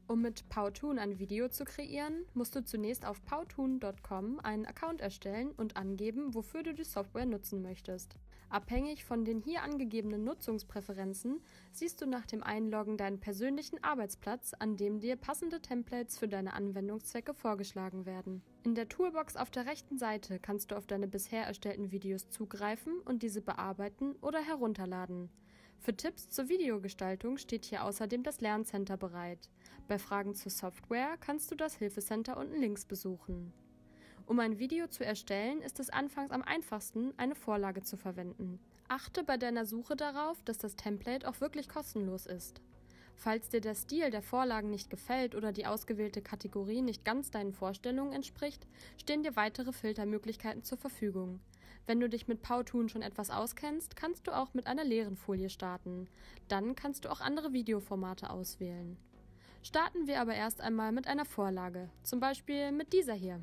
Um mit Powtoon ein Video zu kreieren, musst du zunächst auf powtoon.com einen Account erstellen und angeben, wofür du die Software nutzen möchtest. Abhängig von den hier angegebenen Nutzungspräferenzen siehst du nach dem Einloggen deinen persönlichen Arbeitsplatz, an dem dir passende Templates für deine Anwendungszwecke vorgeschlagen werden. In der Toolbox auf der rechten Seite kannst du auf deine bisher erstellten Videos zugreifen und diese bearbeiten oder herunterladen. Für Tipps zur Videogestaltung steht hier außerdem das Lerncenter bereit. Bei Fragen zur Software kannst du das Hilfecenter unten links besuchen. Um ein Video zu erstellen, ist es anfangs am einfachsten, eine Vorlage zu verwenden. Achte bei deiner Suche darauf, dass das Template auch wirklich kostenlos ist. Falls dir der Stil der Vorlagen nicht gefällt oder die ausgewählte Kategorie nicht ganz deinen Vorstellungen entspricht, stehen dir weitere Filtermöglichkeiten zur Verfügung. Wenn du dich mit Powtoon schon etwas auskennst, kannst du auch mit einer leeren Folie starten. Dann kannst du auch andere Videoformate auswählen. Starten wir aber erst einmal mit einer Vorlage, zum Beispiel mit dieser hier.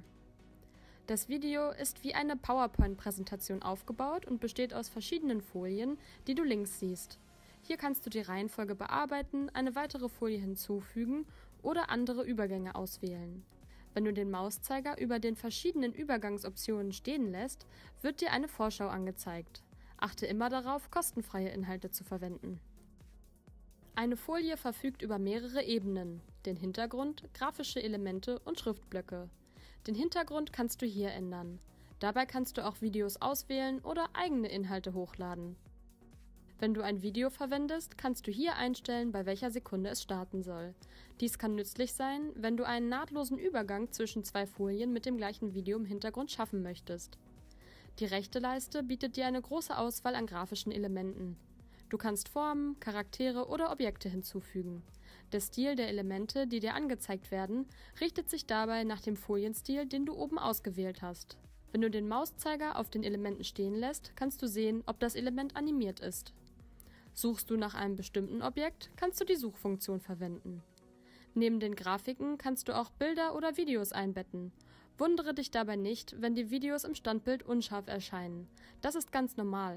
Das Video ist wie eine PowerPoint-Präsentation aufgebaut und besteht aus verschiedenen Folien, die du links siehst. Hier kannst du die Reihenfolge bearbeiten, eine weitere Folie hinzufügen oder andere Übergänge auswählen. Wenn du den Mauszeiger über den verschiedenen Übergangsoptionen stehen lässt, wird dir eine Vorschau angezeigt. Achte immer darauf, kostenfreie Inhalte zu verwenden. Eine Folie verfügt über mehrere Ebenen: den Hintergrund, grafische Elemente und Schriftblöcke. Den Hintergrund kannst du hier ändern. Dabei kannst du auch Videos auswählen oder eigene Inhalte hochladen. Wenn du ein Video verwendest, kannst du hier einstellen, bei welcher Sekunde es starten soll. Dies kann nützlich sein, wenn du einen nahtlosen Übergang zwischen zwei Folien mit dem gleichen Video im Hintergrund schaffen möchtest. Die rechte Leiste bietet dir eine große Auswahl an grafischen Elementen. Du kannst Formen, Charaktere oder Objekte hinzufügen. Der Stil der Elemente, die dir angezeigt werden, richtet sich dabei nach dem Folienstil, den du oben ausgewählt hast. Wenn du den Mauszeiger auf den Elementen stehen lässt, kannst du sehen, ob das Element animiert ist. Suchst du nach einem bestimmten Objekt, kannst du die Suchfunktion verwenden. Neben den Grafiken kannst du auch Bilder oder Videos einbetten. Wundere dich dabei nicht, wenn die Videos im Standbild unscharf erscheinen. Das ist ganz normal.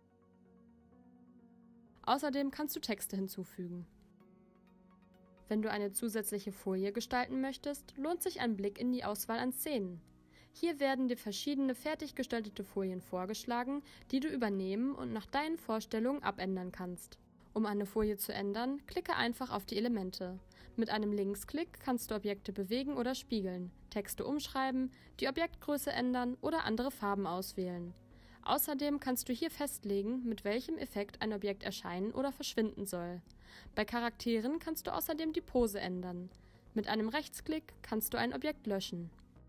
Außerdem kannst du Texte hinzufügen. Wenn du eine zusätzliche Folie gestalten möchtest, lohnt sich ein Blick in die Auswahl an Szenen. Hier werden dir verschiedene fertig gestaltete Folien vorgeschlagen, die du übernehmen und nach deinen Vorstellungen abändern kannst. Um eine Folie zu ändern, klicke einfach auf die Elemente. Mit einem Linksklick kannst du Objekte bewegen oder spiegeln, Texte umschreiben, die Objektgröße ändern oder andere Farben auswählen. Außerdem kannst du hier festlegen, mit welchem Effekt ein Objekt erscheinen oder verschwinden soll. Bei Charakteren kannst du außerdem die Pose ändern. Mit einem Rechtsklick kannst du ein Objekt löschen.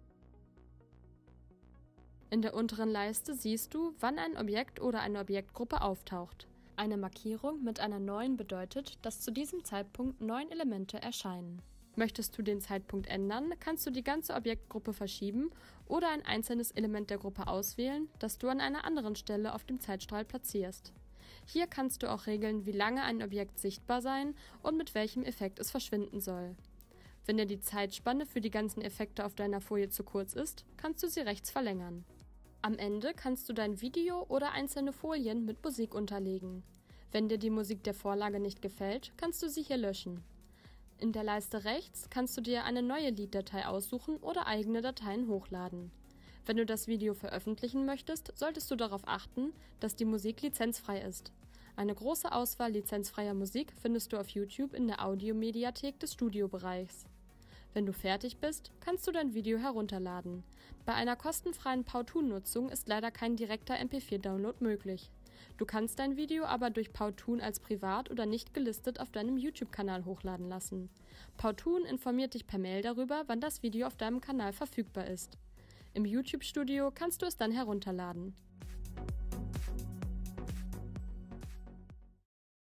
In der unteren Leiste siehst du, wann ein Objekt oder eine Objektgruppe auftaucht. Eine Markierung mit einer 9 bedeutet, dass zu diesem Zeitpunkt 9 Elemente erscheinen. Möchtest du den Zeitpunkt ändern, kannst du die ganze Objektgruppe verschieben oder ein einzelnes Element der Gruppe auswählen, das du an einer anderen Stelle auf dem Zeitstrahl platzierst. Hier kannst du auch regeln, wie lange ein Objekt sichtbar sein und mit welchem Effekt es verschwinden soll. Wenn dir die Zeitspanne für die ganzen Effekte auf deiner Folie zu kurz ist, kannst du sie rechts verlängern. Am Ende kannst du dein Video oder einzelne Folien mit Musik unterlegen. Wenn dir die Musik der Vorlage nicht gefällt, kannst du sie hier löschen. In der Leiste rechts kannst du dir eine neue Lieddatei aussuchen oder eigene Dateien hochladen. Wenn du das Video veröffentlichen möchtest, solltest du darauf achten, dass die Musik lizenzfrei ist. Eine große Auswahl lizenzfreier Musik findest du auf YouTube in der Audiomediathek des Studiobereichs. Wenn du fertig bist, kannst du dein Video herunterladen. Bei einer kostenfreien Powtoon-Nutzung ist leider kein direkter MP4-Download möglich. Du kannst dein Video aber durch Powtoon als privat oder nicht gelistet auf deinem YouTube-Kanal hochladen lassen. Powtoon informiert dich per Mail darüber, wann das Video auf deinem Kanal verfügbar ist. Im YouTube-Studio kannst du es dann herunterladen.